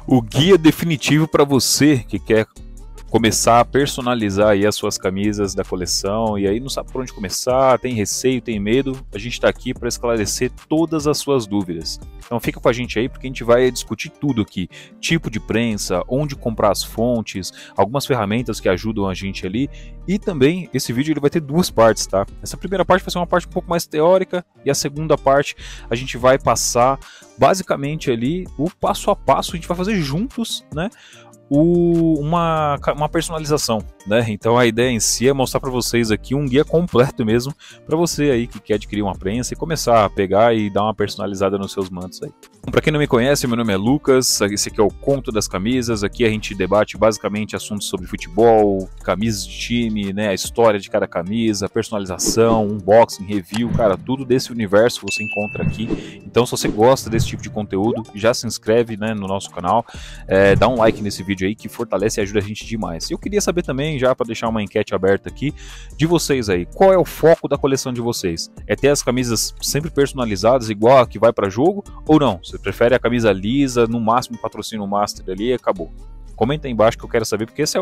O guia definitivo para você que quer começar a personalizar aí as suas camisas da coleção e aí não sabe por onde começar, tem receio, tem medo, a gente está aqui para esclarecer todas as suas dúvidas. Então fica com a gente aí porque a gente vai discutir tudo aqui, tipo de prensa, onde comprar as fontes, algumas ferramentas que ajudam a gente ali e também esse vídeo ele vai ter duas partes, tá? Essa primeira parte vai ser uma parte um pouco mais teórica e a segunda parte a gente vai passar basicamente ali o passo a passo, a gente vai fazer juntos, né? Uma personalização, né? Então a ideia em si é mostrar para vocês aqui um guia completo mesmo para você aí que quer adquirir uma prensa e começar a pegar e dar uma personalizada nos seus mantos aí. Para quem não me conhece, meu nome é Lucas, esse aqui é o Conto das Camisas, aqui a gente debate basicamente assuntos sobre futebol, camisas de time, né, a história de cada camisa, personalização, unboxing, review, cara, tudo desse universo você encontra aqui. Então se você gosta desse tipo de conteúdo, já se inscreve, né, no nosso canal, dá um like nesse vídeo aí que fortalece e ajuda a gente demais. Eu queria saber também, já para deixar uma enquete aberta aqui, de vocês aí, qual é o foco da coleção de vocês? É ter as camisas sempre personalizadas, igual a que vai para jogo, ou não? Você prefere a camisa lisa, no máximo patrocínio master ali e acabou? Comenta aí embaixo que eu quero saber, porque esse é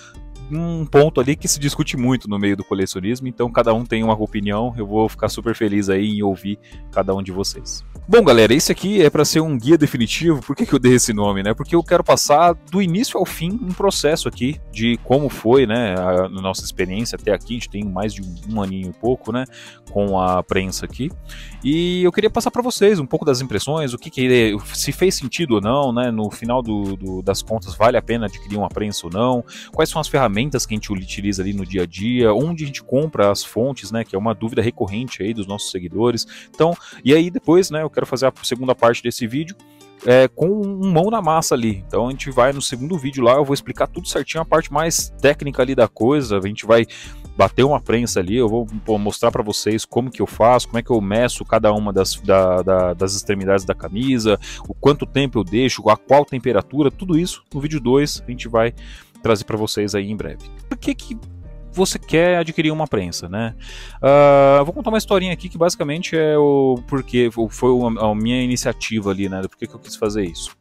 um ponto ali que se discute muito no meio do colecionismo, então cada um tem uma opinião, eu vou ficar super feliz aí em ouvir cada um de vocês. Bom galera, esse aqui é para ser um guia definitivo. Por que eu dei esse nome, né? Porque eu quero passar do início ao fim um processo aqui de como foi, né, a nossa experiência até aqui. A gente tem mais de um aninho e pouco, né, com a prensa aqui. E eu queria passar para vocês um pouco das impressões, o que se fez sentido ou não, né, no final das contas vale a pena adquirir uma prensa ou não, quais são as ferramentas que a gente utiliza ali no dia a dia, onde a gente compra as fontes, né, que é uma dúvida recorrente aí dos nossos seguidores. Então, e aí depois, né, eu quero fazer a segunda parte desse vídeo com mão na massa ali. Então a gente vai no segundo vídeo lá, eu vou explicar tudo certinho, a parte mais técnica ali da coisa, a gente vai bater uma prensa ali, eu vou mostrar para vocês como que eu faço, como é que eu meço cada uma das extremidades da camisa, o quanto tempo eu deixo, a qual temperatura, tudo isso no vídeo 2 a gente vai trazer para vocês aí em breve. Por que você quer adquirir uma prensa, né? Vou contar uma historinha aqui que basicamente é o porquê, foi a minha iniciativa ali, né? Do porquê que eu quis fazer isso.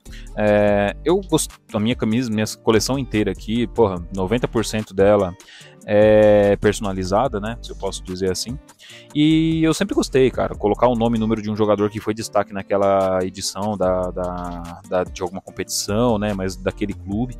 Eu gosto da minha camisa, minha coleção inteira aqui, porra, 90% dela é personalizada, né? Se eu posso dizer assim. E eu sempre gostei, cara, colocar o nome e número de um jogador que foi destaque naquela edição de alguma competição, né? Mas daquele clube.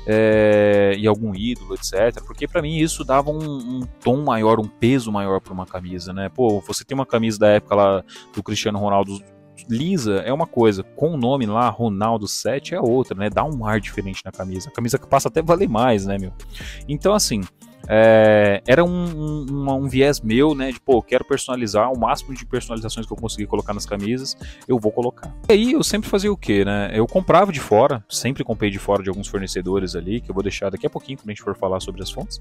E algum ídolo, etc. Porque pra mim isso dava um tom maior, um peso maior pra uma camisa, né? Pô, você tem uma camisa da época lá do Cristiano Ronaldo lisa é uma coisa, com o nome lá, Ronaldo 7 é outra, né? Dá um ar diferente na camisa. A camisa que passa até valer mais, né, meu? Então, assim, era um viés meu, né, de pô, quero personalizar o máximo de personalizações que eu conseguir colocar nas camisas, eu vou colocar. E aí eu sempre fazia o que, né, eu comprava de fora, sempre comprei de fora de alguns fornecedores ali, que eu vou deixar daqui a pouquinho quando a gente for falar sobre as fontes,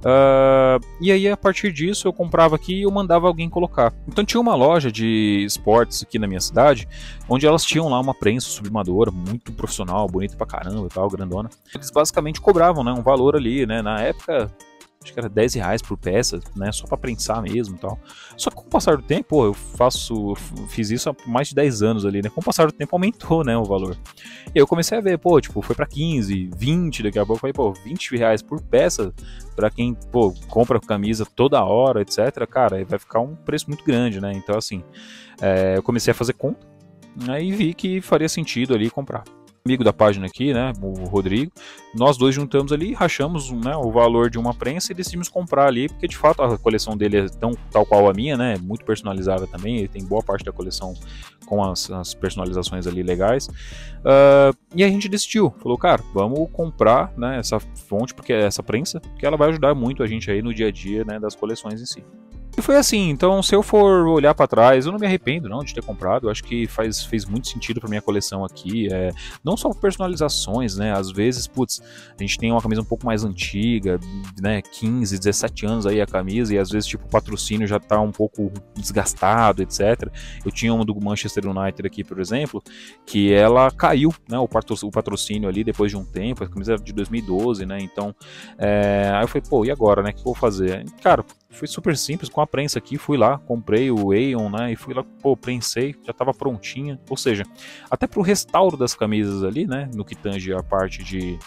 e aí a partir disso eu comprava aqui e eu mandava alguém colocar. Então tinha uma loja de esportes aqui na minha cidade, onde elas tinham lá uma prensa sublimadora, muito profissional, bonita pra caramba e tal, grandona. Eles basicamente cobravam, né, um valor ali, né, na época acho que era R$10 por peça, né, só para prensar mesmo e tal. Só que com o passar do tempo, pô, eu fiz isso há mais de 10 anos ali, né, com o passar do tempo aumentou, né, o valor. E aí eu comecei a ver, pô, tipo, foi para 15, 20, daqui a pouco, falei, pô, R$20 por peça, para quem, pô, compra camisa toda hora, etc, cara, vai ficar um preço muito grande, né, então assim, eu comecei a fazer conta, né, e vi que faria sentido ali comprar. Amigo da página aqui, né, o Rodrigo, nós dois juntamos ali, rachamos, né, o valor de uma prensa e decidimos comprar ali, porque de fato a coleção dele é tal qual a minha, né, muito personalizada também, ele tem boa parte da coleção com as personalizações ali legais, e a gente decidiu, falou, cara, vamos comprar, né, essa fonte, porque essa prensa, porque ela vai ajudar muito a gente aí no dia a dia, né, das coleções em si. E foi assim, então se eu for olhar para trás, eu não me arrependo não de ter comprado, eu acho que fez muito sentido para minha coleção aqui, não só personalizações, né, às vezes, putz, a gente tem uma camisa um pouco mais antiga, né, 15, 17 anos aí a camisa, e às vezes tipo o patrocínio já tá um pouco desgastado, etc. Eu tinha uma do Manchester United aqui, por exemplo, que ela caiu, né, o patrocínio ali depois de um tempo, a camisa era de 2012, né, então, aí eu falei, pô, e agora, né, o que eu vou fazer? Cara, foi super simples, com a prensa aqui, fui lá, comprei o Aeon, né, e fui lá, pô, prensei, já tava prontinha, ou seja, até pro restauro das camisas ali, né, no que tange a parte de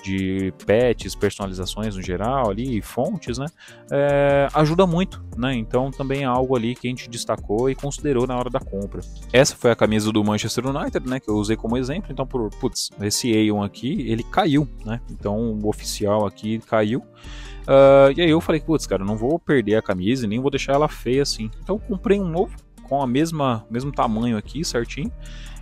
patches, personalizações no geral ali, fontes, né, ajuda muito, né, então também é algo ali que a gente destacou e considerou na hora da compra. Essa foi a camisa do Manchester United, né, que eu usei como exemplo, então, putz, esse Aeon aqui, ele caiu, né, então o oficial aqui caiu, e aí eu falei, putz, cara, eu não vou perder a camisa e nem vou deixar ela feia assim, então eu comprei um novo, com a mesmo tamanho aqui, certinho,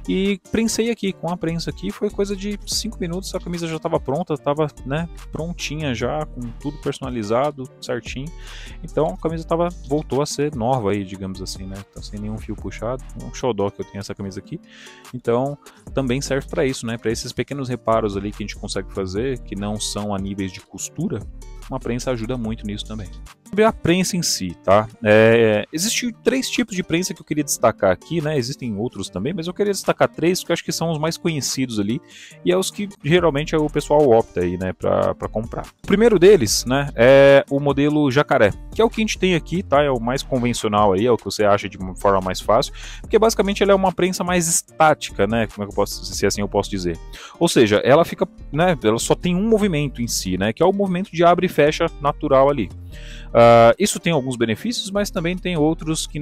e prensei aqui, com a prensa aqui, foi coisa de 5 minutos, a camisa já estava pronta, estava, né, prontinha já, com tudo personalizado, certinho. Então a camisa voltou a ser nova aí, digamos assim, né, tá sem nenhum fio puxado, um xodó que eu tenho essa camisa aqui. Então também serve para isso, né, para esses pequenos reparos ali que a gente consegue fazer, que não são a níveis de costura, uma prensa ajuda muito nisso também. Sobre a prensa em si, tá? Existem 3 tipos de prensa que eu queria destacar aqui, né? Existem outros também, mas eu queria destacar 3 que eu acho que são os mais conhecidos ali e é os que geralmente o pessoal opta aí, né, para comprar. O primeiro deles, né, é o modelo jacaré, que é o que a gente tem aqui, tá? É o mais convencional aí, é o que você acha de uma forma mais fácil, porque basicamente ela é uma prensa mais estática, né? Como é que eu posso, se assim eu posso dizer? Ou seja, ela fica, né? Ela só tem um movimento em si, né? Que é o movimento de abre e fecha natural ali. Isso tem alguns benefícios, mas também tem outros que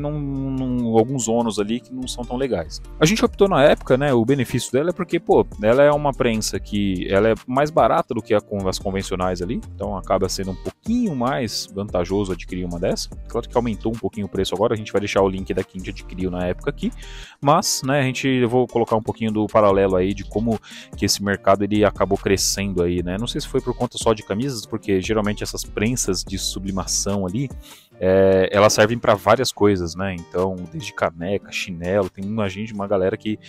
alguns ônus ali que não são tão legais. A gente optou na época, né, o benefício dela é porque, pô, ela é uma prensa que ela é mais barata do que as convencionais ali, então acaba sendo um pouquinho mais vantajoso adquirir uma dessa. Claro que aumentou um pouquinho o preço agora, a gente vai deixar o link da que a gente adquiriu na época aqui, mas, né, eu vou colocar um pouquinho do paralelo aí de como que esse mercado ele acabou crescendo aí, né, não sei se foi por conta só de camisas, porque geralmente essas prensas de sublimação ali, elas servem para várias coisas, né? Então, desde caneca, chinelo, tem uma galera que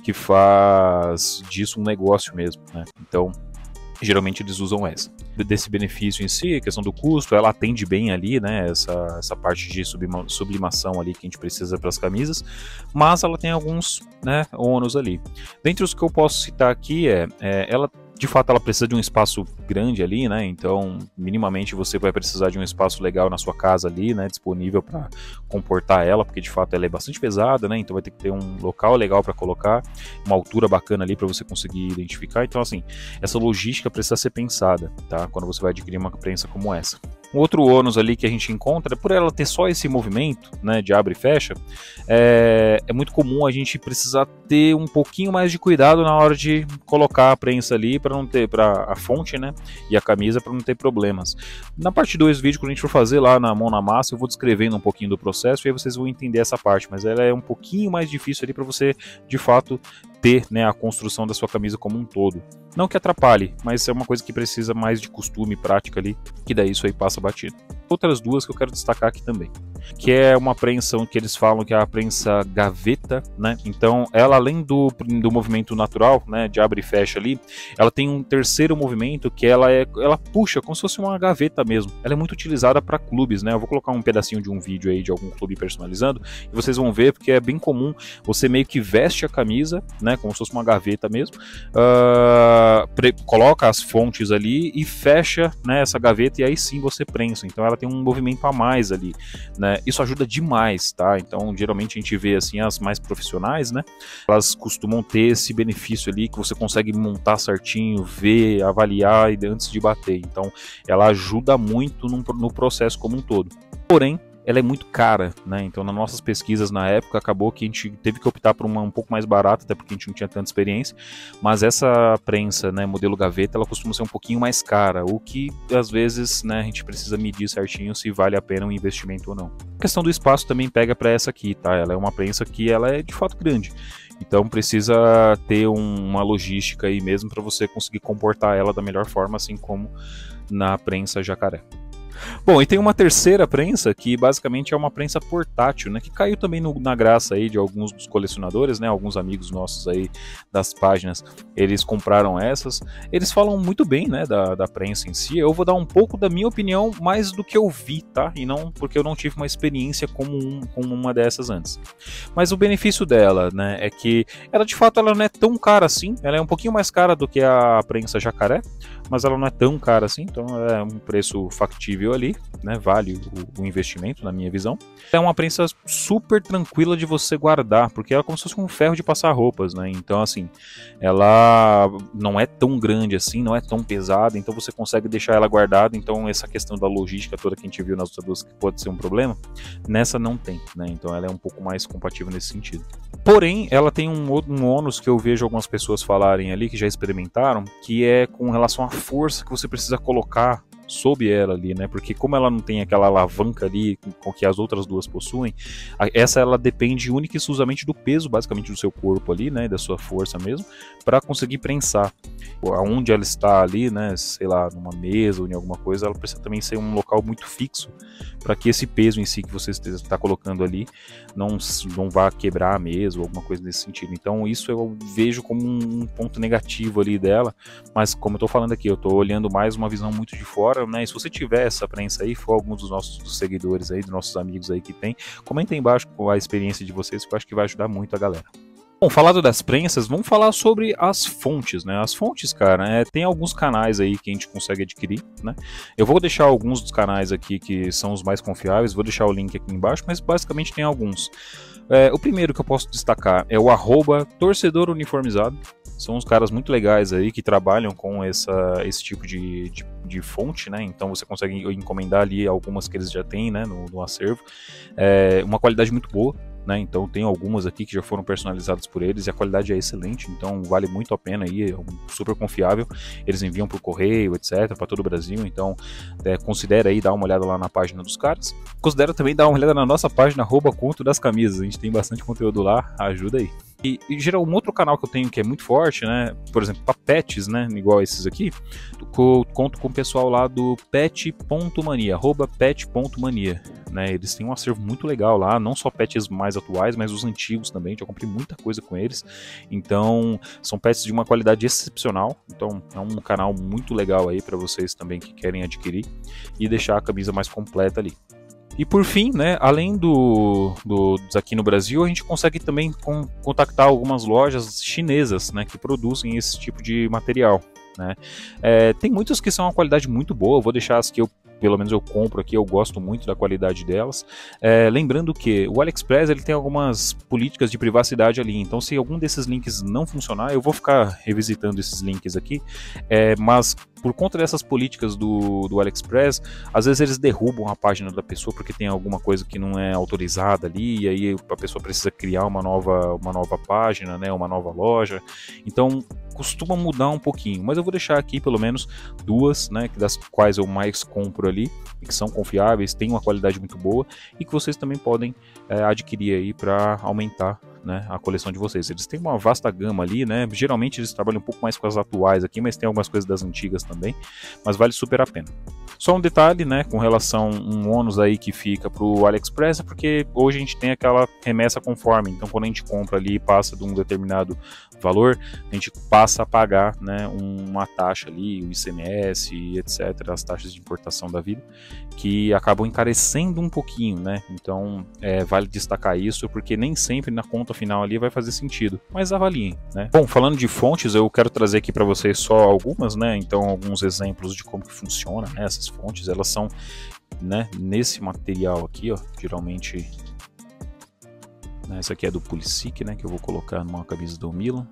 faz disso um negócio mesmo, né? Então, geralmente eles usam essa. Desse benefício em si, a questão do custo, ela atende bem ali, né, essa parte de sublimação ali que a gente precisa para as camisas, mas ela tem alguns, né, ônus ali. Dentre os que eu posso citar aqui ela de fato ela precisa de um espaço grande ali, né? Então, minimamente você vai precisar de um espaço legal na sua casa ali, né? Disponível para comportar ela, porque de fato ela é bastante pesada, né? Então vai ter que ter um local legal para colocar, uma altura bacana ali para você conseguir identificar. Então, assim, essa logística precisa ser pensada, tá? Quando você vai adquirir uma prensa como essa. Um outro ônus ali que a gente encontra, por ela ter só esse movimento, né, de abre e fecha, é muito comum a gente precisar ter um pouquinho mais de cuidado na hora de colocar a prensa ali para não ter, para a fonte, né, e a camisa para não ter problemas. Na parte 2 do vídeo, quando a gente for fazer lá na mão na massa, eu vou descrevendo um pouquinho do processo e aí vocês vão entender essa parte, mas ela é um pouquinho mais difícil ali para você, de fato, ter, né, a construção da sua camisa como um todo. Não que atrapalhe, mas é uma coisa que precisa mais de costume e prática ali, que daí isso aí passa batido. Outras duas que eu quero destacar aqui também, que é uma prensa que eles falam que é a prensa gaveta, né? Então ela, além do movimento natural, né, de abre e fecha ali, ela tem um terceiro movimento que ela puxa como se fosse uma gaveta mesmo. Ela é muito utilizada para clubes, né? Eu vou colocar um pedacinho de um vídeo aí de algum clube personalizando e vocês vão ver, porque é bem comum você meio que veste a camisa, né, como se fosse uma gaveta mesmo, coloca as fontes ali e fecha, né, essa gaveta e aí sim você prensa. Então ela tem um movimento a mais ali, né? Isso ajuda demais, tá? Então geralmente a gente vê assim as mais profissionais, né? Elas costumam ter esse benefício ali que você consegue montar certinho, ver, avaliar antes de bater. Então ela ajuda muito no processo como um todo. Porém, ela é muito cara, né? Então nas nossas pesquisas na época acabou que a gente teve que optar por uma um pouco mais barata, até porque a gente não tinha tanta experiência, mas essa prensa, né, modelo gaveta, ela costuma ser um pouquinho mais cara, o que às vezes, né, a gente precisa medir certinho se vale a pena um investimento ou não. A questão do espaço também pega para essa aqui, tá? Ela é uma prensa que ela é de fato grande, então precisa ter uma logística aí mesmo para você conseguir comportar ela da melhor forma, assim como na prensa jacaré. Bom, e tem uma terceira prensa que basicamente é uma prensa portátil, né, que caiu também na graça aí de alguns dos colecionadores, né, alguns amigos nossos aí das páginas, eles compraram essas, eles falam muito bem, né, da prensa em si. Eu vou dar um pouco da minha opinião mais do que eu vi, tá, e não porque eu não tive uma experiência com uma dessas antes. Mas o benefício dela, né, é que ela de fato ela não é tão cara assim, ela é um pouquinho mais cara do que a prensa jacaré, mas ela não é tão cara assim, então é um preço factível recebeu ali, né, vale o investimento, na minha visão. É uma prensa super tranquila de você guardar, porque ela é como se fosse um ferro de passar roupas, né? Então, assim, ela não é tão grande assim, não é tão pesada, então você consegue deixar ela guardada. Então, essa questão da logística toda que a gente viu nas outras duas, que pode ser um problema, nessa não tem, né? Então, ela é um pouco mais compatível nesse sentido. Porém, ela tem um ônus que eu vejo algumas pessoas falarem ali, que já experimentaram, que é com relação à força que você precisa colocar sob ela ali, né? Porque como ela não tem aquela alavanca ali com que as outras duas possuem, essa ela depende única e exclusivamente do peso, basicamente, do seu corpo ali, né? Da sua força mesmo, para conseguir prensar. Aonde ela está ali, né? Sei lá, numa mesa ou em alguma coisa, ela precisa também ser um local muito fixo para que esse peso em si que você está colocando ali não vá quebrar a mesa ou alguma coisa nesse sentido. Então isso eu vejo como um ponto negativo ali dela, mas como eu estou falando aqui, eu estou olhando mais uma visão muito de fora, né? E se você tiver essa prensa aí, for alguns dos nossos seguidores aí, dos nossos amigos aí que tem, comenta aí embaixo com a experiência de vocês, que eu acho que vai ajudar muito a galera. Bom, falado das prensas, vamos falar sobre as fontes, né? As fontes, cara, tem alguns canais aí que a gente consegue adquirir, né? Eu vou deixar alguns dos canais aqui que são os mais confiáveis, vou deixar o link aqui embaixo, mas basicamente tem alguns. O primeiro que eu posso destacar é o @torcedoruniformizado. São uns caras muito legais aí que trabalham com esse tipo de fonte, né? Então você consegue encomendar ali algumas que eles já têm, né, no acervo. Uma qualidade muito boa, né? Então tem algumas aqui que já foram personalizadas por eles e a qualidade é excelente, então vale muito a pena aí, é super confiável. Eles enviam por correio, etc, para todo o Brasil, então considera aí dar uma olhada lá na página dos caras. Considera também dar uma olhada na nossa página @conto das camisas, a gente tem bastante conteúdo lá, ajuda aí. E geral, um outro canal que eu tenho que é muito forte, né? Por exemplo, para pets, né? Igual esses aqui, eu conto com o pessoal lá do pet.mania, @pet.mania, né? Eles têm um acervo muito legal lá, não só pets mais atuais, mas os antigos também. Já comprei muita coisa com eles. Então, são pets de uma qualidade excepcional. Então, é um canal muito legal aí para vocês também que querem adquirir e deixar a camisa mais completa ali. E por fim, né, além dos aqui no Brasil, a gente consegue também contactar algumas lojas chinesas, né, que produzem esse tipo de material, né. Tem muitas que são uma qualidade muito boa, eu vou deixar as que pelo menos eu compro aqui, eu gosto muito da qualidade delas. Lembrando que o AliExpress ele tem algumas políticas de privacidade ali, então se algum desses links não funcionar, eu vou ficar revisitando esses links aqui, mas por conta dessas políticas do AliExpress, às vezes eles derrubam a página da pessoa porque tem alguma coisa que não é autorizada ali, e aí a pessoa precisa criar uma nova página, né, uma nova loja, então costuma mudar um pouquinho, mas eu vou deixar aqui pelo menos duas, né, das quais eu mais compro ali, e que são confiáveis, têm uma qualidade muito boa, e que vocês também podem adquirir aí para aumentar, né, a coleção de vocês. Eles têm uma vasta gama ali, né? Geralmente eles trabalham um pouco mais com as atuais aqui, mas tem algumas coisas das antigas também, mas vale super a pena. Só um detalhe, né, com relação a um ônus aí que fica para o AliExpress, é porque hoje a gente tem aquela remessa conforme, então quando a gente compra ali e passa de um determinado valor, a gente passa a pagar, né, uma taxa ali, o ICMS, etc, as taxas de importação da vida, que acabam encarecendo um pouquinho, né? Então vale destacar isso, porque nem sempre na conta final ali vai fazer sentido, mas avaliem, né? Bom, falando de fontes, eu quero trazer aqui para vocês só algumas, né? Então alguns exemplos de como que funciona, né? Essas fontes, elas são, né, nesse material aqui, ó, geralmente, né, essa aqui é do Pulisic, né, que eu vou colocar numa camisa do Milan.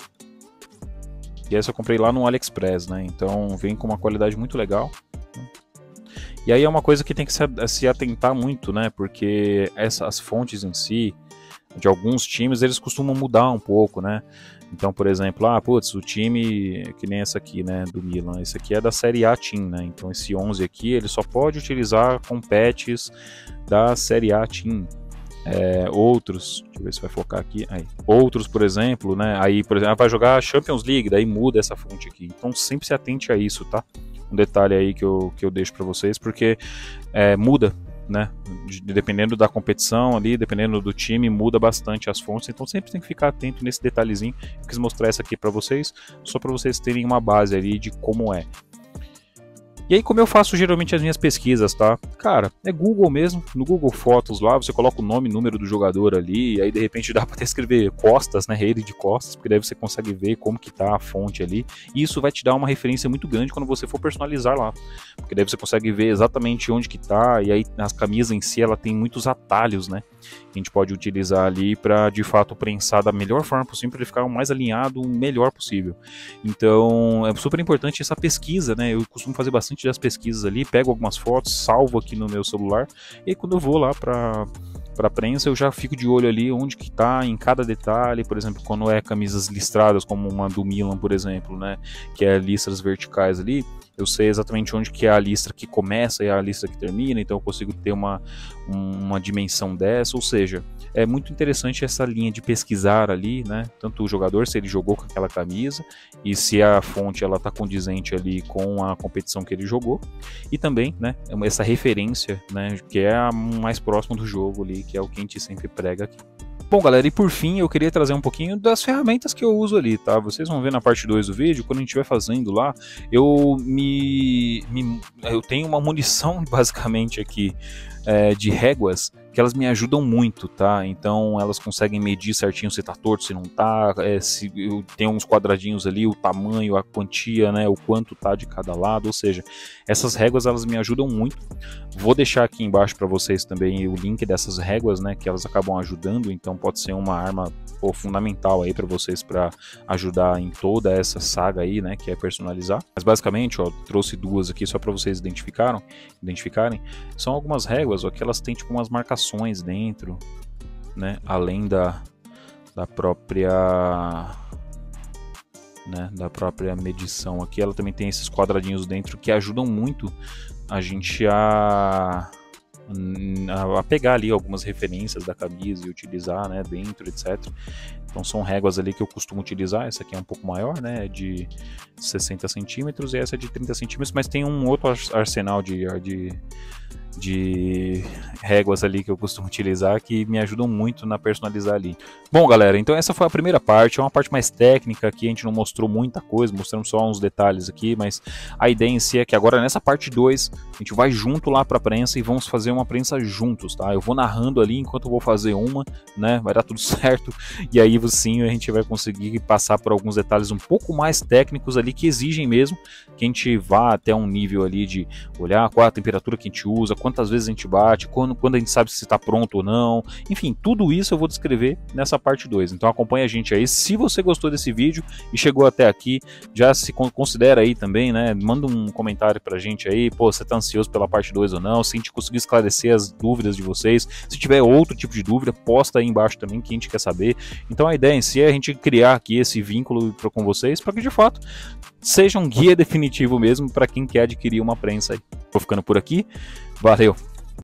E essa eu comprei lá no AliExpress, né? Então vem com uma qualidade muito legal. E aí é uma coisa que tem que se atentar muito, né? Porque as fontes em si, de alguns times, eles costumam mudar um pouco, né? Então, por exemplo, o time, que nem essa aqui, né, do Milan, esse aqui é da Série A Team, né? Então esse 11 aqui, ele só pode utilizar com patches da Série A Team. Outros, deixa eu ver se vai focar aqui, aí. Outros, por exemplo, né, aí, por exemplo, vai jogar Champions League, daí muda essa fonte aqui, então sempre se atente a isso, tá? Um detalhe aí que eu deixo para vocês, porque muda, né, dependendo da competição ali, dependendo do time, muda bastante as fontes, então sempre tem que ficar atento nesse detalhezinho. Eu quis mostrar essa aqui para vocês, só para vocês terem uma base ali de como é. E aí como eu faço geralmente as minhas pesquisas, tá? Cara, é Google mesmo, no Google Fotos lá, você coloca o nome e número do jogador ali, e aí de repente dá para até escrever costas, né, ele de costas, porque daí você consegue ver como que tá a fonte ali, e isso vai te dar uma referência muito grande quando você for personalizar lá, porque daí você consegue ver exatamente onde que tá, e aí as camisas em si, ela tem muitos atalhos, né, que a gente pode utilizar ali para de fato prensar da melhor forma possível, para ele ficar o mais alinhado, o melhor possível. Então é super importante essa pesquisa, né, eu costumo fazer bastante das pesquisas ali, pego algumas fotos, salvo aqui no meu celular, e aí quando eu vou lá para prensa, eu já fico de olho ali onde que tá em cada detalhe, por exemplo, quando é camisas listradas, como uma do Milan, por exemplo, né, que é listras verticais ali, eu sei exatamente onde que é a listra que começa e a listra que termina, então eu consigo ter uma dimensão dessa, ou seja, é muito interessante essa linha de pesquisar ali, né, tanto o jogador, se ele jogou com aquela camisa, e se a fonte ela tá condizente ali com a competição que ele jogou, e também, né, essa referência, né, que é a mais próxima do jogo ali, que é o que a gente sempre prega aqui. Bom, galera, e por fim eu queria trazer um pouquinho das ferramentas que eu uso ali, tá? Vocês vão ver na parte 2 do vídeo, quando a gente estiver fazendo lá, eu tenho uma munição basicamente aqui de réguas que elas me ajudam muito, tá? Então elas conseguem medir certinho se tá torto, se não tá, se eu tenho uns quadradinhos ali, o tamanho, a quantia, né, o quanto tá de cada lado, ou seja, essas réguas elas me ajudam muito. Vou deixar aqui embaixo para vocês também o link dessas réguas, né, que elas acabam ajudando, então pode ser uma arma fundamental aí para vocês para ajudar em toda essa saga aí, né, que é personalizar. Mas basicamente, ó, trouxe duas aqui só para vocês identificarem. São algumas réguas, ó, que elas têm tipo umas marcações dentro, né, além da própria, né, da própria medição aqui, ela também tem esses quadradinhos dentro que ajudam muito a gente a pegar ali algumas referências da camisa e utilizar, né, dentro, etc. Então são réguas ali que eu costumo utilizar. Essa aqui é um pouco maior, né, é de 60 centímetros e essa é de 30 centímetros, mas tem um outro arsenal de réguas ali que eu costumo utilizar que me ajudam muito na personalizar ali. Bom, galera, então essa foi a primeira parte, é uma parte mais técnica aqui, a gente não mostrou muita coisa, mostramos só uns detalhes aqui, mas a ideia em si é que agora nessa parte 2, a gente vai junto lá pra prensa e vamos fazer uma prensa juntos, tá? Eu vou narrando ali enquanto eu vou fazer uma, né, vai dar tudo certo, e aí sim a gente vai conseguir passar por alguns detalhes um pouco mais técnicos ali que exigem mesmo que a gente vá até um nível ali de olhar qual é a temperatura que a gente usa, quantas vezes a gente bate, quando a gente sabe se está pronto ou não, enfim, tudo isso eu vou descrever nessa parte 2, então acompanha a gente aí. Se você gostou desse vídeo e chegou até aqui, já se considera aí também, né, manda um comentário pra gente aí, pô, você tá ansioso pela parte 2 ou não, se a gente conseguir esclarecer as dúvidas de vocês, se tiver outro tipo de dúvida, posta aí embaixo também que a gente quer saber. Então a ideia em si é a gente criar aqui esse vínculo com vocês para que de fato seja um guia definitivo mesmo para quem quer adquirir uma prensa aí. Vou ficando por aqui, valeu!